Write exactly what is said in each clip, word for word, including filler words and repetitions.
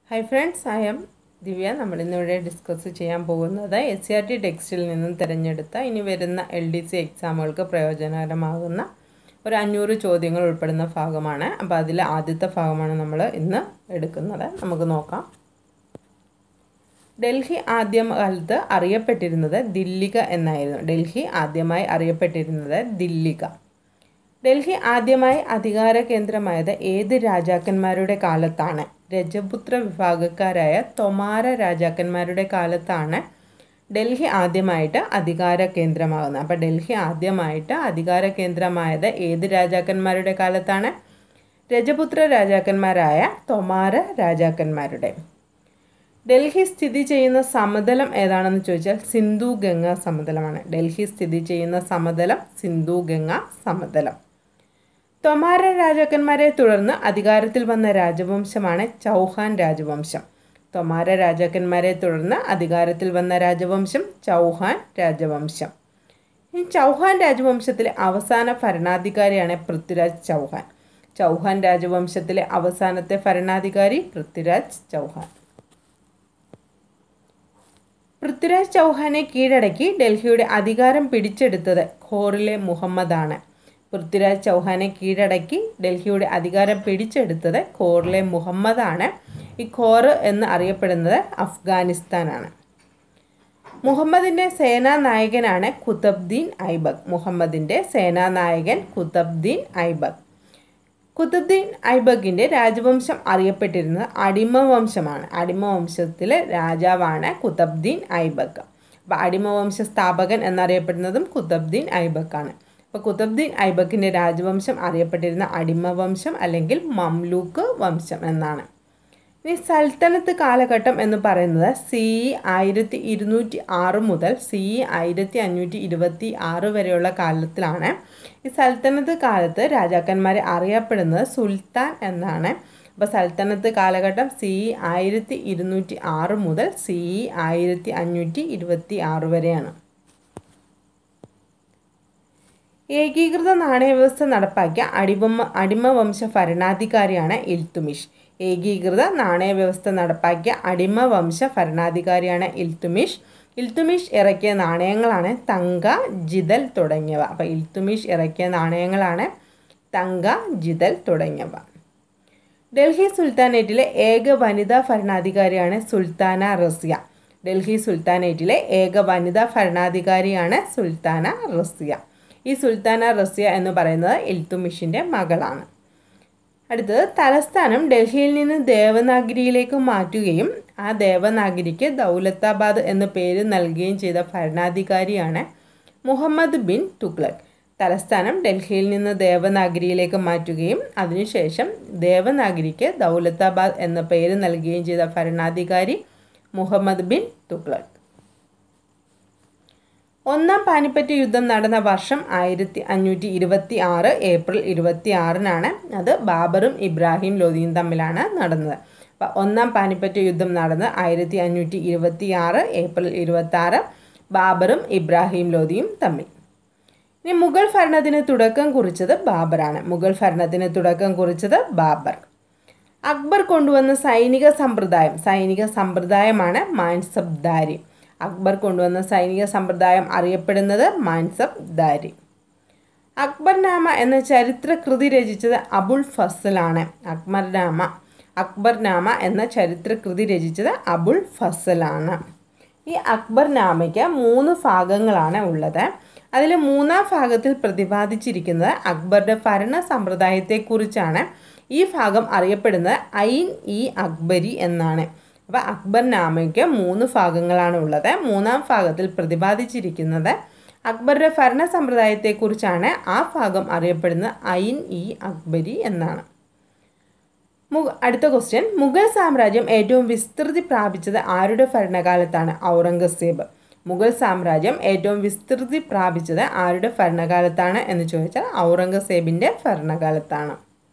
Hi friends, I am Divya. നമ്മൾ ഇന്നിവിടെ discuss ചെയ്യാൻ പോകുന്നത് എസ് സി ആർ ടി ടെക്സ്റ്റിൽ നിന്നും തിരഞ്ഞെടുത്ത ഇനി വരുന്ന എൽ ഡി സി എക്സാമുകൾക്ക് പ്രയോജനകരമാകുന്ന ഒരു അഞ്ഞൂറ് ചോദ്യങ്ങൾ ഉൾപ്പെടുന്ന ഭാഗമാണ്. അപ്പോൾ അതിൽ ആദ്യത്തെ ഭാഗമാണ് നമ്മൾ ഇന്ന് എടുക്കുന്നത്. നമുക്ക് നോക്കാം. ഡൽഹി ആദ്യകാലത്ത് അറിയപ്പെട്ടിരുന്നത് ദില്ലിക എന്നായിരുന്നു. ഡൽഹി ആദ്യമായി അറിയപ്പെട്ടിരുന്നത് ദില്ലിക. ഡൽഹി ആദ്യമായി അധികാര കേന്ദ്രമായത് ഏത് രാജാക്കന്മാരുടെ കാലത്താണ്? രജപുത്ര വിഭാഗക്കാരായ തൊമാര രാജാക്കന്മാരുടെ കാലത്താണ് ഡൽഹി ആദ്യമായിട്ട് അധികാര കേന്ദ്രമാകുന്നത്. അപ്പോൾ ഡൽഹി ആദ്യമായിട്ട് അധികാര കേന്ദ്രമായത് ഏത് രാജാക്കന്മാരുടെ കാലത്താണ്? രജപുത്ര രാജാക്കന്മാരായ തൊമാര രാജാക്കന്മാരുടെ. ഡൽഹി സ്ഥിതി ചെയ്യുന്ന സമതലം ഏതാണെന്ന് ചോദിച്ചാൽ സിന്ധു ഗംഗ സമതലമാണ്. ഡൽഹി സ്ഥിതി ചെയ്യുന്ന സമതലം സിന്ധു ഗംഗ സമതലം. തൊമാര രാജാക്കന്മാരെ തുടർന്ന് അധികാരത്തിൽ വന്ന രാജവംശമാണ് ചൗഹാൻ രാജവംശം. തൊമാര രാജാക്കന്മാരെ തുടർന്ന് അധികാരത്തിൽ വന്ന രാജവംശം ചൗഹാൻ രാജവംശം. ഈ ചൗഹാൻ രാജവംശത്തിലെ അവസാന ഭരണാധികാരിയാണ് പൃഥ്വിരാജ് ചൗഹാൻ. ചൗഹാൻ രാജവംശത്തിലെ അവസാനത്തെ ഭരണാധികാരി പൃഥ്വിരാജ് ചൗഹാൻ. പൃഥ്വിരാജ് ചൗഹാനെ കീഴടക്കി ഡൽഹിയുടെ അധികാരം പിടിച്ചെടുത്തത് ഘോറിലെ മുഹമ്മദാണ്. പൃഥ്വിരാജ് ചൗഹാനെ കീഴടക്കി ഡൽഹിയുടെ അധികാരം പിടിച്ചെടുത്തത് ഘോറിലെ മുഹമ്മദാണ്. ഈ ഘോർ എന്ന് അറിയപ്പെടുന്നത് അഫ്ഗാനിസ്ഥാനാണ്. മുഹമ്മദിൻ്റെ സേനാനായകനാണ് കുത്തബ്ദീൻ ഐബക്. മുഹമ്മദിൻ്റെ സേനാനായകൻ കുത്തബ്ദീൻ ഐബക്. കുത്തബ്ദീൻ ഐബക്കിൻ്റെ രാജവംശം അറിയപ്പെട്ടിരുന്നത് അടിമവംശമാണ്. അടിമവംശത്തിലെ രാജാവാണ് കുത്തബ്ദീൻ ഐബക്ക്. അപ്പോൾ അടിമവംശ സ്ഥാപകൻ എന്നറിയപ്പെടുന്നതും കുത്തബ്ദീൻ ഐബക്കാണ്. അപ്പോൾ കുത്തബ്ദീൻ ഐബക്കിൻ്റെ രാജവംശം അറിയപ്പെട്ടിരുന്ന അടിമവംശം അല്ലെങ്കിൽ മംലൂക്ക് വംശം എന്നാണ്. ഇനി സൽത്തനത്ത് കാലഘട്ടം എന്ന് പറയുന്നത് സി ഇ ആയിരത്തി ഇരുന്നൂറ്റി ആറ് മുതൽ സി ഇ ആയിരത്തി അഞ്ഞൂറ്റി ഇരുപത്തി ആറ് വരെയുള്ള കാലത്തിലാണ്. ഈ സൽത്തനത്ത് കാലത്ത് രാജാക്കന്മാരെ അറിയപ്പെടുന്നത് സുൽത്താൻ എന്നാണ്. അപ്പോൾ സൽത്തനത്ത് കാലഘട്ടം സി ഇ ആയിരത്തി ഇരുന്നൂറ്റി ആറ് മുതൽ സി ഇ ആയിരത്തി അഞ്ഞൂറ്റി ഇരുപത്തി ആറ് വരെയാണ്. ഏകീകൃത നാണയവ്യവസ്ഥ നടപ്പാക്കിയ അടിമ അടിമവംശ ഭരണാധികാരിയാണ് ഇൽത്തുമിഷ്. ഏകീകൃത നാണയവ്യവസ്ഥ നടപ്പാക്കിയ അടിമവംശ ഭരണാധികാരിയാണ് ഇൽത്തുമിഷ്. ഇൽത്തുമിഷ് ഇറക്കിയ നാണയങ്ങളാണ് തങ്ക, ജിതൽ തുടങ്ങിയവ. അപ്പോൾ ഇൽത്തുമിഷ് ഇറക്കിയ നാണയങ്ങളാണ് തങ്ക, ജിതൽ തുടങ്ങിയവ. ഡൽഹി സുൽത്താനേറ്റിലെ ഏക വനിതാ ഭരണാധികാരിയാണ് സുൽത്താന റസിയ. ഡൽഹി സുൽത്താനേറ്റിലെ ഏക വനിതാ ഭരണാധികാരിയാണ് സുൽത്താന റസിയ. ഈ സുൽത്താന റസിയ എന്ന് പറയുന്നത് ഇൽത്തുമിഷിൻ്റെ മകളാണ്. അടുത്തത് തലസ്ഥാനം ഡൽഹിയിൽ നിന്ന് ദേവനാഗിരിയിലേക്ക് മാറ്റുകയും ആ ദേവനാഗിരിക്ക് ദൗലത്താബാദ് എന്ന പേര് നൽകുകയും ചെയ്ത ഭരണാധികാരിയാണ് മുഹമ്മദ് ബിൻ തുഗ്ലക്. തലസ്ഥാനം ഡൽഹിയിൽ നിന്ന് ദേവനാഗിരിയിലേക്ക് മാറ്റുകയും അതിനുശേഷം ദേവനാഗിരിക്ക് ദൗലത്താബാദ് എന്ന പേര് നൽകുകയും ചെയ്ത ഭരണാധികാരി മുഹമ്മദ് ബിൻ തുഗ്ലക്. ഒന്നാം പാനിപ്പറ്റ് യുദ്ധം നടന്ന വർഷം ആയിരത്തി അഞ്ഞൂറ്റി ഇരുപത്തി ആറ് ഏപ്രിൽ ഇരുപത്തി ആറിനാണ്. അത് ബാബറും ഇബ്രാഹിം ലോധിയും തമ്മിലാണ് നടന്നത്. അപ്പം ഒന്നാം പാനിപ്പറ്റ് യുദ്ധം നടന്നത് ആയിരത്തി അഞ്ഞൂറ്റി ഇരുപത്തി ആറ് ഏപ്രിൽ ഇരുപത്തി ആറ് ബാബറും ഇബ്രാഹിം ലോധിയും തമ്മിൽ. ഇനി മുഗൾ ഭരണത്തിന് തുടക്കം കുറിച്ചത് ബാബറാണ്. മുഗൾ ഭരണത്തിന് തുടക്കം കുറിച്ചത് ബാബർ. അക്ബർ കൊണ്ടുവന്ന സൈനിക സമ്പ്രദായം സൈനിക സമ്പ്രദായമാണ് മാൻസബ്ദാരി. അക്ബർ കൊണ്ടുവന്ന സൈനിക സമ്പ്രദായം അറിയപ്പെടുന്നത് മാൻസബ്ദാരി. അക്ബർനാമ എന്ന ചരിത്ര കൃതി രചിച്ചത് അബുൾ ഫസലാണ്. അക്ബർനാമ അക്ബർനാമ എന്ന ചരിത്ര കൃതി രചിച്ചത് അബുൾ ഫസലാണ്. ഈ അക്ബർനാമയ്ക്ക് മൂന്ന് ഭാഗങ്ങളാണ് ഉള്ളത്. അതിൽ മൂന്നാം ഭാഗത്തിൽ പ്രതിപാദിച്ചിരിക്കുന്നത് അക്ബറുടെ ഭരണ സമ്പ്രദായത്തെക്കുറിച്ചാണ്. ഈ ഭാഗം അറിയപ്പെടുന്നത് ഐൻ ഇ അക്ബരി എന്നാണ്. അപ്പോൾ അക്ബർനാമയ്ക്ക് മൂന്ന് ഭാഗങ്ങളാണ് ഉള്ളത്. മൂന്നാം ഭാഗത്തിൽ പ്രതിപാദിച്ചിരിക്കുന്നത് അക്ബറുടെ ഭരണ സമ്പ്രദായത്തെക്കുറിച്ചാണ്. ആ ഭാഗം അറിയപ്പെടുന്നത് ഐൻ ഇ അക്ബരി എന്നാണ്. അടുത്ത ക്വസ്റ്റ്യൻ, മുഗൾ സാമ്രാജ്യം ഏറ്റവും വിസ്തൃതി പ്രാപിച്ചത് ആരുടെ ഭരണകാലത്താണ്? ഔറംഗസേബ്. മുഗൾ സാമ്രാജ്യം ഏറ്റവും വിസ്തൃതി പ്രാപിച്ചത് ആരുടെ ഭരണകാലത്താണ് എന്ന് ചോദിച്ചാൽ ഔറംഗസേബിൻ്റെ ഭരണകാലത്താണ്.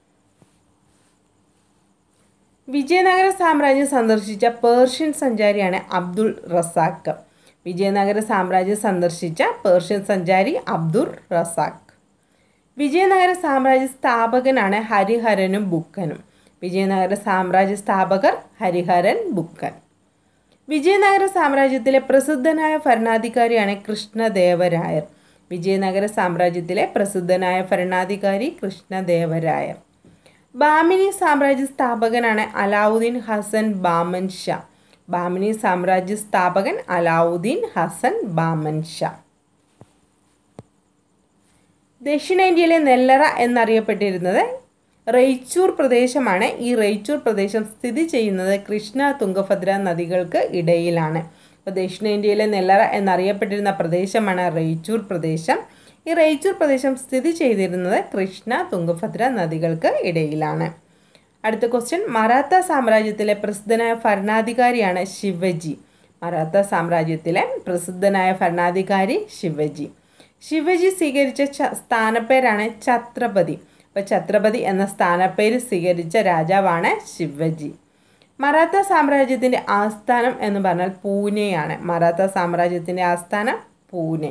വിജയനഗര സാമ്രാജ്യം സന്ദർശിച്ച പേർഷ്യൻ സഞ്ചാരിയാണ് അബ്ദുൾ റസാഖ്. വിജയനഗര സാമ്രാജ്യം സന്ദർശിച്ച പേർഷ്യൻ സഞ്ചാരി അബ്ദുൾ റസാഖ്. വിജയനഗര സാമ്രാജ്യ സ്ഥാപകനാണ് ഹരിഹരനും ബുക്കനും. വിജയനഗര സാമ്രാജ്യ സ്ഥാപകർ ഹരിഹരൻ ബുക്കൻ. വിജയനഗര സാമ്രാജ്യത്തിലെ പ്രസിദ്ധനായ ഭരണാധികാരിയാണ് കൃഷ്ണദേവരായർ. വിജയനഗര സാമ്രാജ്യത്തിലെ പ്രസിദ്ധനായ ഭരണാധികാരി കൃഷ്ണദേവരായർ. ബാമിനി സാമ്രാജ്യ സ്ഥാപകനാണ് അലാവുദ്ദീൻ ഹസൻ ബാമൻ ഷാ. ബാമിനി സാമ്രാജ്യ സ്ഥാപകൻ അലാവുദ്ദീൻ ഹസൻ ബാമൻ ഷാ. ദക്ഷിണേന്ത്യയിലെ നെല്ലറ എന്നറിയപ്പെട്ടിരുന്നത് റെയ്ച്ചൂർ പ്രദേശമാണ്. ഈ റെയ്ച്ചൂർ പ്രദേശം സ്ഥിതി ചെയ്യുന്നത് കൃഷ്ണ തുംഗഭദ്ര നദികൾക്ക് ഇടയിലാണ്. അപ്പോൾ ദക്ഷിണേന്ത്യയിലെ നെല്ലറ എന്നറിയപ്പെട്ടിരുന്ന പ്രദേശമാണ് റെയ്ച്ചൂർ പ്രദേശം. ഈ റെയ്ച്ചൂർ പ്രദേശം സ്ഥിതി ചെയ്തിരുന്നത് കൃഷ്ണ തുംഗഭദ്ര നദികൾക്ക് ഇടയിലാണ്. അടുത്ത ക്വസ്റ്റ്യൻ, മറാത്ത സാമ്രാജ്യത്തിലെ പ്രസിദ്ധനായ ഭരണാധികാരിയാണ് ശിവജി. മറാത്ത സാമ്രാജ്യത്തിലെ പ്രസിദ്ധനായ ഭരണാധികാരി ശിവജി. ശിവജി സ്വീകരിച്ച സ്ഥാനപ്പേരാണ് ഛത്രപതി. അപ്പോൾ ഛത്രപതി എന്ന സ്ഥാനപ്പേര് സ്വീകരിച്ച രാജാവാണ് ശിവജി. മറാത്ത സാമ്രാജ്യത്തിൻ്റെ ആസ്ഥാനം എന്ന് പറഞ്ഞാൽ പൂനെയാണ്. മറാത്ത സാമ്രാജ്യത്തിൻ്റെ ആസ്ഥാനം പൂനെ.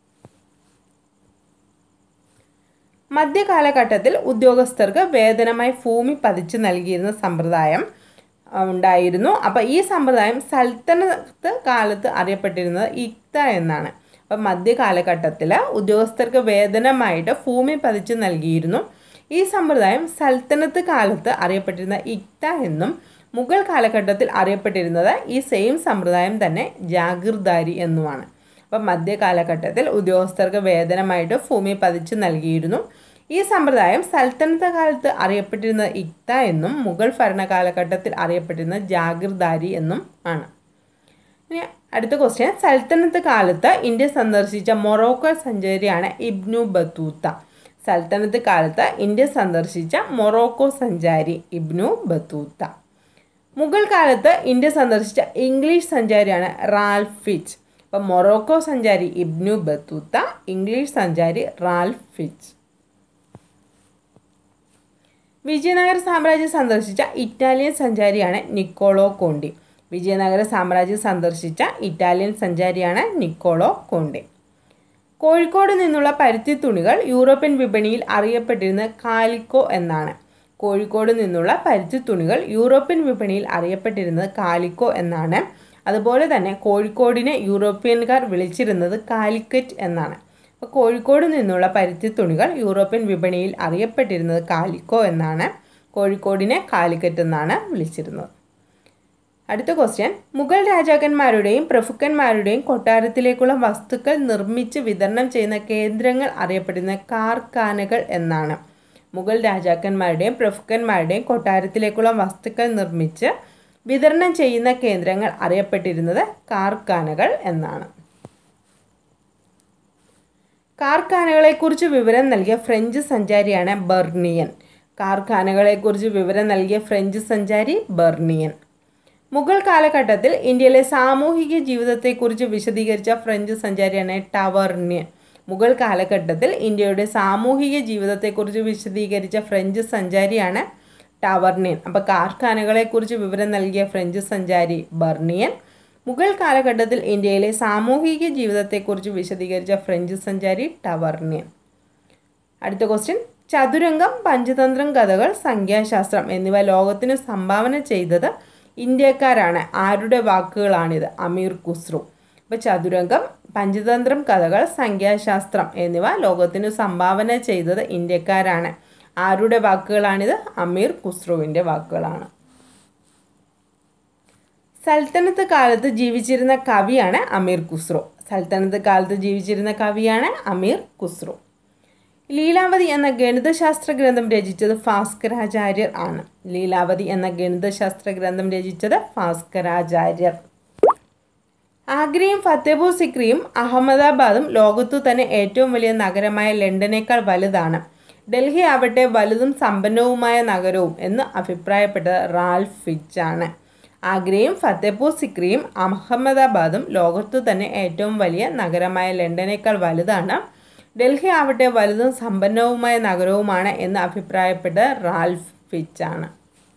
മധ്യകാലഘട്ടത്തിൽ ഉദ്യോഗസ്ഥർക്ക് വേതനമായി ഭൂമി പതിച്ചു നൽകിയിരുന്ന സമ്പ്രദായം ഉണ്ടായിരുന്നു. അപ്പോൾ ഈ സമ്പ്രദായം സൽത്തനത്ത് കാലത്ത് അറിയപ്പെട്ടിരുന്നത് ഇക്ത എന്നാണ്. അപ്പം മധ്യകാലഘട്ടത്തിൽ ഉദ്യോഗസ്ഥർക്ക് വേതനമായിട്ട് ഭൂമി പതിച്ചു നൽകിയിരുന്നു. ഈ സമ്പ്രദായം സൽത്തനത്ത് കാലത്ത് അറിയപ്പെട്ടിരുന്ന ഇക്ത എന്നും മുഗൾ കാലഘട്ടത്തിൽ അറിയപ്പെട്ടിരുന്നത് ഈ സെയിം സമ്പ്രദായം തന്നെ ജാഗിർദാരി എന്നുമാണ്. അപ്പം മധ്യകാലഘട്ടത്തിൽ ഉദ്യോഗസ്ഥർക്ക് വേതനമായിട്ട് ഭൂമി പതിച്ചു നൽകിയിരുന്നു. ഈ സമ്പ്രദായം സൽത്തനത്ത് കാലത്ത് അറിയപ്പെട്ടിരുന്ന ഇക്ത എന്നും മുഗൾ ഭരണകാലഘട്ടത്തിൽ അറിയപ്പെട്ടിരുന്ന ജാഗിർദാരി എന്നും ആണ്. ഇനി അടുത്ത ക്വസ്റ്റ്യൻ, സൽത്തനത്ത് കാലത്ത് ഇന്ത്യ സന്ദർശിച്ച മൊറോക്കോ സഞ്ചാരിയാണ് ഇബ്നു ബത്തൂത്ത. സൽത്തനത്ത് കാലത്ത് ഇന്ത്യ സന്ദർശിച്ച മൊറോക്കോ സഞ്ചാരി ഇബ്നു ബത്തൂത്ത. മുഗൾ കാലത്ത് ഇന്ത്യ സന്ദർശിച്ച ഇംഗ്ലീഷ് സഞ്ചാരിയാണ് റാൽഫ് ഫിച്ച്. അപ്പം മൊറോക്കോ സഞ്ചാരി ഇബ്നു ബത്തൂത്ത, ഇംഗ്ലീഷ് സഞ്ചാരി റാൽഫ് ഫിച്ച്. വിജയനഗര സാമ്രാജ്യം സന്ദർശിച്ച ഇറ്റാലിയൻ സഞ്ചാരിയാണ് നിക്കോളോ കോണ്ടി. വിജയനഗര സാമ്രാജ്യം സന്ദർശിച്ച ഇറ്റാലിയൻ സഞ്ചാരിയാണ് നിക്കോളോ കോണ്ടി. കോഴിക്കോട് നിന്നുള്ള പരുത്തി തുണികൾ യൂറോപ്യൻ വിപണിയിൽ അറിയപ്പെട്ടിരുന്ന കാലിക്കോ എന്നാണ്. കോഴിക്കോട് നിന്നുള്ള പരുത്തി തുണികൾ യൂറോപ്യൻ വിപണിയിൽ അറിയപ്പെട്ടിരുന്നത് കാലിക്കോ എന്നാണ്. അതുപോലെ തന്നെ കോഴിക്കോടിനെ യൂറോപ്യൻകാർ വിളിച്ചിരുന്നത് കാലിക്കറ്റ് എന്നാണ്. അപ്പോൾ കോഴിക്കോട് നിന്നുള്ള പരുത്തി തുണികൾ യൂറോപ്യൻ വിപണിയിൽ അറിയപ്പെട്ടിരുന്നത് കാലിക്കോ എന്നാണ്. കോഴിക്കോടിനെ കാലിക്കറ്റ് എന്നാണ് വിളിച്ചിരുന്നത്. അടുത്ത ക്വസ്റ്റ്യൻ, മുഗൾ രാജാക്കന്മാരുടെയും പ്രഭുക്കന്മാരുടെയും കൊട്ടാരത്തിലേക്കുള്ള വസ്തുക്കൾ നിർമ്മിച്ച് വിതരണം ചെയ്യുന്ന കേന്ദ്രങ്ങൾ അറിയപ്പെടുന്ന കാർഖാനകൾ എന്നാണ്. മുഗൾ രാജാക്കന്മാരുടെയും പ്രഭുക്കന്മാരുടെയും കൊട്ടാരത്തിലേക്കുള്ള വസ്തുക്കൾ നിർമ്മിച്ച് വിതരണം ചെയ്യുന്ന കേന്ദ്രങ്ങൾ അറിയപ്പെട്ടിരുന്നത് കാർഖാനകൾ എന്നാണ്. കാർഖാനകളെക്കുറിച്ച് വിവരം നൽകിയ ഫ്രഞ്ച് സഞ്ചാരിയാണ് ബർണിയൻ. കാർഖാനകളെക്കുറിച്ച് വിവരം നൽകിയ ഫ്രഞ്ച് സഞ്ചാരി ബർണിയൻ. മുഗൾ കാലഘട്ടത്തിൽ ഇന്ത്യയിലെ സാമൂഹിക ജീവിതത്തെക്കുറിച്ച് വിശദീകരിച്ച ഫ്രഞ്ച് സഞ്ചാരിയാണ് ടവർണിയൻ. മുഗൾ കാലഘട്ടത്തിൽ ഇന്ത്യയുടെ സാമൂഹിക ജീവിതത്തെക്കുറിച്ച് വിശദീകരിച്ച ഫ്രഞ്ച് സഞ്ചാരിയാണ് ടവർണിയൻ. അപ്പോൾ കാർഖാനകളെക്കുറിച്ച് വിവരം നൽകിയ ഫ്രഞ്ച് സഞ്ചാരി ബർണിയൻ. മുഗൾ കാലഘട്ടത്തിൽ ഇന്ത്യയിലെ സാമൂഹിക ജീവിതത്തെക്കുറിച്ച് വിശദീകരിച്ച ഫ്രഞ്ച് സഞ്ചാരി ടവർണിയൻ. അടുത്ത ക്വസ്റ്റ്യൻ, ചതുരംഗം, പഞ്ചതന്ത്രം കഥകൾ, സംഖ്യാശാസ്ത്രം എന്നിവ ലോകത്തിന് സംഭാവന ചെയ്തത് ഇന്ത്യക്കാരാണ്. ആരുടെ വാക്കുകളാണിത്? അമീർ ഖുസ്രു. അപ്പോൾ ചതുരംഗം, പഞ്ചതന്ത്രം കഥകൾ, സംഖ്യാശാസ്ത്രം എന്നിവ ലോകത്തിന് സംഭാവന ചെയ്തത് ഇന്ത്യക്കാരാണ്. ആരുടെ വാക്കുകളാണിത്? അമീർ ഖുസ്രുവിൻ്റെ വാക്കുകളാണ്. സൽത്തനത്ത് കാലത്ത് ജീവിച്ചിരുന്ന കവിയാണ് അമീർ ഖുസ്രു. സൽത്തനത്ത് കാലത്ത് ജീവിച്ചിരുന്ന കവിയാണ് അമീർ ഖുസ്രു. ലീലാവതി എന്ന ഗണിതശാസ്ത്ര ഗ്രന്ഥം രചിച്ചത് ഭാസ്കരാചാര്യർ ആണ്. ലീലാവതി എന്ന ഗണിതശാസ്ത്ര ഗ്രന്ഥം രചിച്ചത് ഭാസ്കരാചാര്യർ. ആഗ്രയും ഫത്തേപൂർ സിക്രിയും അഹമ്മദാബാദും ലോകത്തു തന്നെ ഏറ്റവും വലിയ നഗരമായ ലണ്ടനേക്കാൾ വലുതാണ്. ഡൽഹി ആവട്ടെ വലുതും സമ്പന്നവുമായ നഗരവും എന്ന് അഭിപ്രായപ്പെട്ടത് റാൽഫ് ഫിച്ച് ആണ്. ആഗ്രയും ഫത്തേപൂർ സിക്രിയും അഹമ്മദാബാദും ലോകത്തു തന്നെ ഏറ്റവും വലിയ നഗരമായ ലണ്ടനേക്കാൾ വലുതാണ്. ഡൽഹി ആവട്ടെ വലുതും സമ്പന്നവുമായ നഗരവുമാണ് എന്ന് അഭിപ്രായപ്പെട്ടത് റാൽഫ് ഫിച്ച് ആണ്.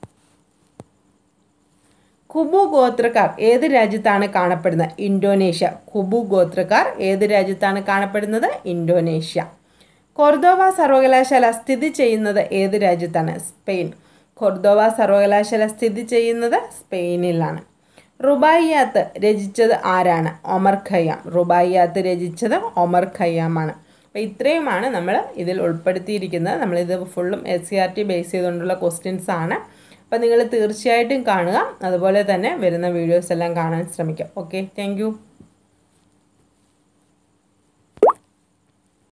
ഖുബു ഗോത്രക്കാർ ഏത് രാജ്യത്താണ് കാണപ്പെടുന്നത്? ഇന്തോനേഷ്യ. ഖുബു ഗോത്രക്കാർ ഏത് രാജ്യത്താണ് കാണപ്പെടുന്നത്? ഇന്തോനേഷ്യ. കൊർദോവ സർവകലാശാല സ്ഥിതി ചെയ്യുന്നത് ഏത് രാജ്യത്താണ്? സ്പെയിൻ. കൊർദോവ സർവകലാശാല സ്ഥിതി ചെയ്യുന്നത് സ്പെയിനിലാണ്. റുബായിയാത്ത് രചിച്ചത് ആരാണ്? ഒമർ ഖയ്യാം. റുബായിയാത്ത് രചിച്ചത് ഒമർ ഖയ്യാമാണ്. അപ്പോൾ ഇത്രയുമാണ് നമ്മൾ ഇതിൽ ഉൾപ്പെടുത്തിയിരിക്കുന്നത്. നമ്മളിത് ഫുള്ളും S C R T base ചെയ്തുകൊണ്ടുള്ള ക്വസ്റ്റ്യൻസ് ആണ്. അപ്പോൾ നിങ്ങൾ തീർച്ചയായിട്ടും കാണുക. അതുപോലെ തന്നെ വരുന്ന വീഡിയോസ് എല്ലാം കാണാൻ ശ്രമിക്കുക. Okay, thank U.